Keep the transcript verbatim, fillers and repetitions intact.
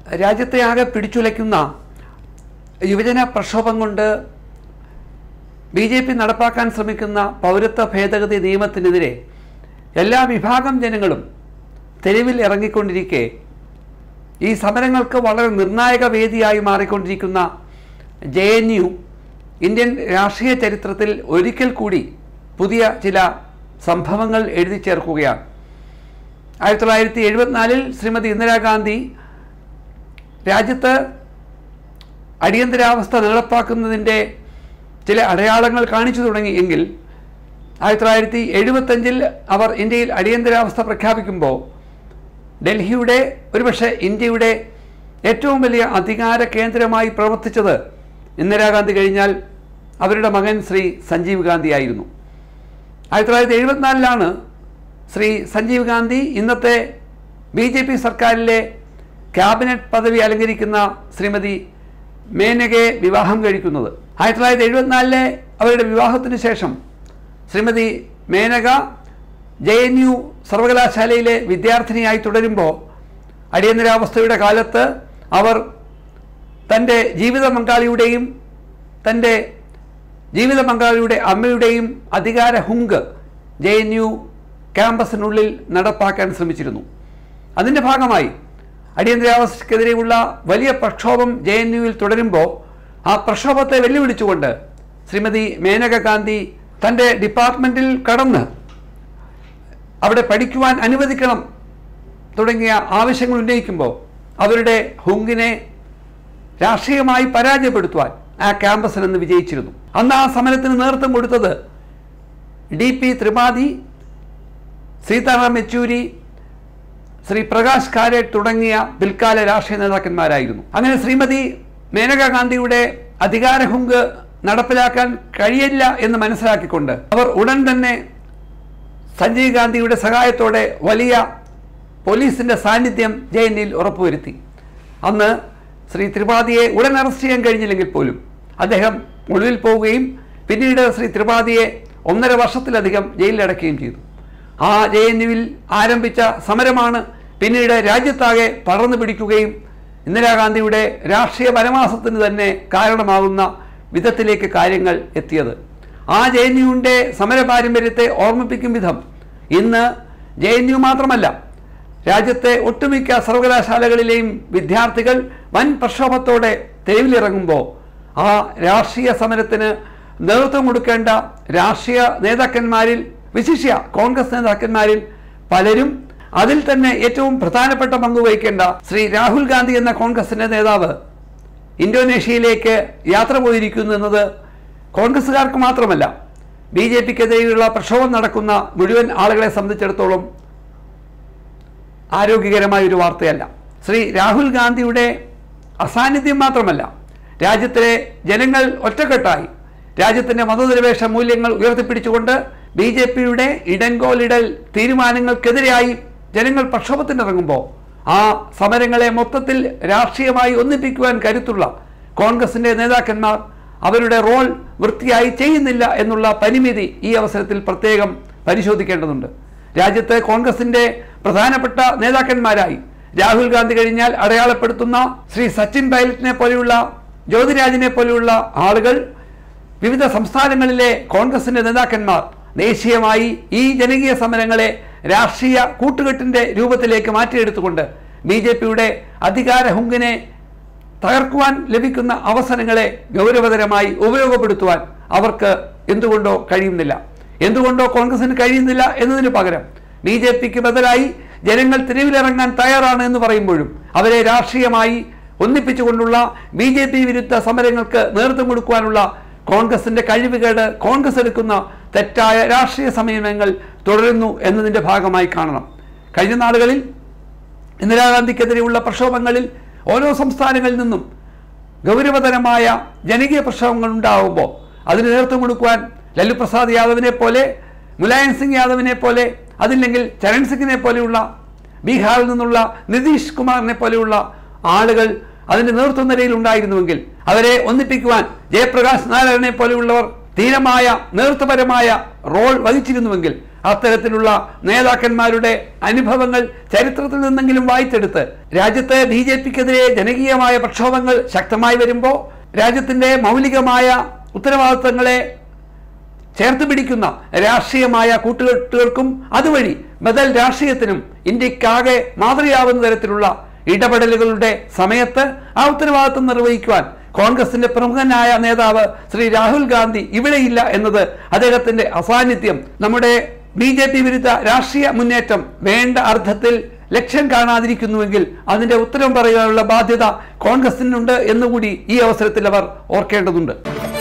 രാജ്യത്തെ ആകെ പിടിച്ചുലയ്ക്കുന്ന യുവജന പ്രക്ഷോഭം കൊണ്ട് ബി ജെ പി നടപ്പാക്കാൻ ശ്രമിക്കുന്ന പൗരത്വ ഭേദഗതി നിയമത്തിനെതിരെ എല്ലാ വിഭാഗം ജനങ്ങളും തെരുവിൽ ഇറങ്ങിക്കൊണ്ടിരിക്കെ ഈ സമരങ്ങൾക്ക് വളരെ നിർണായക വേദിയായി മാറിക്കൊണ്ടിരിക്കുന്ന ജെ എൻ യു ഇന്ത്യൻ രാഷ്ട്രീയ ചരിത്രത്തിൽ ഒരിക്കൽ കൂടി പുതിയ ചില സംഭവങ്ങൾ എഴുതി ചേർക്കുകയാണ്. ആയിരത്തി തൊള്ളായിരത്തി എഴുപത്തിനാലിൽ ശ്രീമതി ഇന്ദിരാഗാന്ധി രാജ്യത്ത് അടിയന്തരാവസ്ഥ നടപ്പാക്കുന്നതിൻ്റെ ചില അടയാളങ്ങൾ കാണിച്ചു തുടങ്ങി എങ്കിൽ ആയിരത്തി തൊള്ളായിരത്തി എഴുപത്തഞ്ചിൽ അവർ ഇന്ത്യയിൽ അടിയന്തരാവസ്ഥ പ്രഖ്യാപിക്കുമ്പോൾ ഡൽഹിയുടെ ഒരുപക്ഷെ ഇന്ത്യയുടെ ഏറ്റവും വലിയ അധികാര കേന്ദ്രമായി പ്രവർത്തിച്ചത് ഇന്ദിരാഗാന്ധി കഴിഞ്ഞാൽ അവരുടെ മകൻ ശ്രീ സഞ്ജീവ് ഗാന്ധി ആയിരുന്നു. ആയിരത്തി തൊള്ളായിരത്തി എഴുപത്തിനാലിലാണ് ശ്രീ സഞ്ജീവ് ഗാന്ധി ഇന്നത്തെ ബി ജെ പി സർക്കാരിലെ ക്യാബിനറ്റ് പദവി അലങ്കരിക്കുന്ന ശ്രീമതി മേനകയെ വിവാഹം കഴിക്കുന്നത്. ആയിരത്തി തൊള്ളായിരത്തി എഴുപത്തിനാലിലെ അവരുടെ വിവാഹത്തിന് ശേഷം Shrimati Maneka J N U സർവകലാശാലയിലെ വിദ്യാർത്ഥിനിയായി തുടരുമ്പോൾ അടിയന്തരാവസ്ഥയുടെ കാലത്ത് അവർ തൻ്റെ ജീവിത പങ്കാളിയുടെയും തൻ്റെ ജീവിത പങ്കാളിയുടെ അമ്മയുടെയും അധികാര ഹുങ്ക് ജെ എൻ യു ക്യാമ്പസിനുള്ളിൽ നടപ്പാക്കാൻ ശ്രമിച്ചിരുന്നു. അതിൻ്റെ ഭാഗമായി അടിയന്തരാവസ്ഥക്കെതിരെയുള്ള വലിയ പ്രക്ഷോഭം ജെ എൻ യുവിൽ തുടരുമ്പോൾ ആ പ്രക്ഷോഭത്തെ വെല്ലുവിളിച്ചുകൊണ്ട് ശ്രീമതി മേനക ഗാന്ധി തൻ്റെ ഡിപ്പാർട്ട്മെൻറ്റിൽ കടന്ന് അവിടെ പഠിക്കുവാൻ അനുവദിക്കണം തുടങ്ങിയ ആവശ്യങ്ങൾ ഉന്നയിക്കുമ്പോൾ അവരുടെ ഹുങ്കിനെ രാഷ്ട്രീയമായി പരാജയപ്പെടുത്തുവാൻ ആ ക്യാമ്പസിൽ നിന്ന് വിജയിച്ചിരുന്നു. അന്ന് ആ സമരത്തിന് നേതൃത്വം കൊടുത്തത് ഡി പി ത്രിപാഠി, സീതാറാം യെച്ചൂരി, ശ്രീ പ്രകാശ് കാരേട്ട് തുടങ്ങിയ പിൽക്കാല രാഷ്ട്രീയ നേതാക്കന്മാരായിരുന്നു. അങ്ങനെ ശ്രീമതി മേനക ഗാന്ധിയുടെ അധികാര ഹുങ്ക് നടപ്പിലാക്കാൻ കഴിയില്ല എന്ന് മനസ്സിലാക്കിക്കൊണ്ട് അവർ ഉടൻ തന്നെ സഞ്ജയ് ഗാന്ധിയുടെ സഹായത്തോടെ വലിയ പോലീസിൻ്റെ സാന്നിധ്യം ജെ എൻ യുവിൽ ഉറപ്പുവരുത്തി. അന്ന് ശ്രീ ത്രിപാഠിയെ ഉടൻ അറസ്റ്റ് ചെയ്യാൻ കഴിഞ്ഞില്ലെങ്കിൽ പോലും അദ്ദേഹം ഒളിവിൽ പോവുകയും പിന്നീട് ശ്രീ ത്രിപാഠിയെ ഒന്നര വർഷത്തിലധികം ജയിലിലടക്കുകയും ചെയ്തു. ആ ജെ എൻ യുവിൽ ആരംഭിച്ച സമരമാണ് പിന്നീട് രാജ്യത്താകെ പടർന്നു പിടിക്കുകയും ഇന്ദിരാഗാന്ധിയുടെ രാഷ്ട്രീയ പരമാസത്തിന് തന്നെ കാരണമാകുന്ന വിധത്തിലേക്ക് കാര്യങ്ങൾ എത്തിയത്. ആ ജെ എൻ യുവിൻ്റെ സമര പാരമ്പര്യത്തെ ഓർമ്മിപ്പിക്കും വിധം ഇന്ന് ജെ എൻ യു മാത്രമല്ല രാജ്യത്തെ ഒട്ടുമിക്ക സർവകലാശാലകളിലെയും വിദ്യാർത്ഥികൾ വൻ പ്രക്ഷോഭത്തോടെ തെരുവിലിറങ്ങുമ്പോൾ ആ രാഷ്ട്രീയ സമരത്തിന് നേതൃത്വം കൊടുക്കേണ്ട രാഷ്ട്രീയ നേതാക്കന്മാരിൽ വിശിഷ്യ കോൺഗ്രസ് നേതാക്കന്മാരിൽ പലരും അതിൽ തന്നെ ഏറ്റവും പ്രധാനപ്പെട്ട പങ്ക് വഹിക്കേണ്ട ശ്രീ രാഹുൽ ഗാന്ധി എന്ന കോൺഗ്രസിൻ്റെ നേതാവ് ഇന്തോനേഷ്യയിലേക്ക് യാത്ര പോയിരിക്കുന്നു എന്നത് കോൺഗ്രസ്സുകാർക്ക് മാത്രമല്ല ബി ജെ പിക്കെതിരെയുള്ള പ്രക്ഷോഭം നടക്കുന്ന മുഴുവൻ ആളുകളെ സംബന്ധിച്ചിടത്തോളം ആരോഗ്യകരമായ ഒരു വാർത്തയല്ല. ശ്രീ രാഹുൽ ഗാന്ധിയുടെ അസാന്നിധ്യം മാത്രമല്ല രാജ്യത്തിലെ ജനങ്ങൾ ഒറ്റക്കെട്ടായി രാജ്യത്തിൻ്റെ മതനിരപേക്ഷ മൂല്യങ്ങൾ ഉയർത്തിപ്പിടിച്ചുകൊണ്ട് ബി ജെ പിയുടെ ഇടങ്കോലിടൽ തീരുമാനങ്ങൾക്കെതിരെയായി ജനങ്ങൾ പ്രക്ഷോഭത്തിനിറങ്ങുമ്പോൾ ആ സമരങ്ങളെ മൊത്തത്തിൽ രാഷ്ട്രീയമായി ഒന്നിപ്പിക്കുവാൻ കരുത്തുള്ള കോൺഗ്രസിൻ്റെ നേതാക്കന്മാർ അവരുടെ റോൾ വൃത്തിയായി ചെയ്യുന്നില്ല എന്നുള്ള പരിമിതി ഈ അവസരത്തിൽ പ്രത്യേകം പരിശോധിക്കേണ്ടതുണ്ട്. രാജ്യത്ത് കോൺഗ്രസിൻ്റെ പ്രധാനപ്പെട്ട നേതാക്കന്മാരായി രാഹുൽ ഗാന്ധി കഴിഞ്ഞാൽ അടയാളപ്പെടുത്തുന്ന ശ്രീ സച്ചിൻ പൈലറ്റിനെ പോലെയുള്ള ജ്യോതിരാജിനെ പോലെയുള്ള ആളുകൾ, വിവിധ സംസ്ഥാനങ്ങളിലെ കോൺഗ്രസിൻ്റെ നേതാക്കന്മാർ ദേശീയമായി ഈ ജനകീയ സമരങ്ങളെ രാഷ്ട്രീയ കൂട്ടുകെട്ടിൻ്റെ രൂപത്തിലേക്ക് മാറ്റിയെടുത്തുകൊണ്ട് ബി ജെ പിയുടെ അധികാര ഹുങ്കിനെ തകർക്കുവാൻ ലഭിക്കുന്ന അവസരങ്ങളെ ഗൗരവതരമായി ഉപയോഗപ്പെടുത്തുവാൻ അവർക്ക് എന്തുകൊണ്ടോ കഴിയുന്നില്ല. എന്തുകൊണ്ടോ കോൺഗ്രസിന് കഴിയുന്നില്ല എന്നതിന് പകരം ബി ജെ പിക്ക് ബദലായി ജനങ്ങൾ തെരുവിലിറങ്ങാൻ തയ്യാറാണ് എന്ന് പറയുമ്പോഴും അവരെ രാഷ്ട്രീയമായി ഒന്നിപ്പിച്ചുകൊണ്ടുള്ള ബി ജെ പി വിരുദ്ധ സമരങ്ങൾക്ക് നേതൃത്വം കൊടുക്കുവാനുള്ള കോൺഗ്രസിൻ്റെ കഴിവുകേട്, കോൺഗ്രസ് എടുക്കുന്ന തെറ്റായ രാഷ്ട്രീയ സമീപനങ്ങൾ തുടരുന്നു എന്നതിൻ്റെ ഭാഗമായി കാണണം. കഴിഞ്ഞ നാളുകളിൽ ഇന്ദിരാഗാന്ധിക്കെതിരെയുള്ള പ്രക്ഷോഭങ്ങളിൽ ഓരോ സംസ്ഥാനങ്ങളിൽ നിന്നും ഗൗരവതരമായ ജനകീയ പ്രക്ഷോഭങ്ങൾ ഉണ്ടാകുമ്പോൾ അതിന് നേതൃത്വം കൊടുക്കുവാൻ ലല്ലു പ്രസാദ് യാദവിനെ പോലെ, മുലായം സിംഗ് യാദവിനെ പോലെ, അതില്ലെങ്കിൽ ചരൺ സിംഗിനെ പോലെയുള്ള, ബീഹാറിൽ നിന്നുള്ള നിതീഷ് കുമാറിനെ പോലെയുള്ള ആളുകൾ അതിൻ്റെ നേതൃത്വ നിരയിൽ ഉണ്ടായിരുന്നുവെങ്കിൽ അവരെ ഒന്നിപ്പിക്കുവാൻ ജയപ്രകാശ് നാരായണനെ പോലെയുള്ളവർ ധീരമായ നേതൃത്വപരമായ റോൾ വഹിച്ചിരുന്നുവെങ്കിൽ അത്തരത്തിലുള്ള നേതാക്കന്മാരുടെ അനുഭവങ്ങൾ ചരിത്രത്തിൽ നിന്നെങ്കിലും വായിച്ചെടുത്ത് രാജ്യത്ത് ബി ജെ പിക്കെതിരെ ജനകീയമായ പ്രക്ഷോഭങ്ങൾ ശക്തമായി വരുമ്പോൾ രാജ്യത്തിൻ്റെ മൗലികമായ ഉത്തരവാദിത്തങ്ങളെ ചേർത്ത് പിടിക്കുന്ന രാഷ്ട്രീയമായ കൂട്ടുകെട്ടുകൾക്കും അതുവഴി ബദൽ രാഷ്ട്രീയത്തിനും ഇന്ത്യക്കാകെ മാതൃകയാവുന്ന തരത്തിലുള്ള ഇടപെടലുകളുടെ സമയത്ത് ആ ഉത്തരവാദിത്വം നിർവഹിക്കുവാൻ കോൺഗ്രസിന്റെ പ്രമുഖനായ നേതാവ് ശ്രീ രാഹുൽ ഗാന്ധി ഇവിടെയില്ല എന്നത് അദ്ദേഹത്തിന്റെ അസാന്നിധ്യം നമ്മുടെ ബി ജെ പി വിരുദ്ധ രാഷ്ട്രീയ മുന്നേറ്റം വേണ്ട അർത്ഥത്തിൽ ലക്ഷ്യം കാണാതിരിക്കുന്നുവെങ്കിൽ അതിന്റെ ഉത്തരം പറയാനുള്ള ബാധ്യത കോൺഗ്രസിനുണ്ട് എന്നുകൂടി ഈ അവസരത്തിൽ അവർ ഓർക്കേണ്ടതുണ്ട്.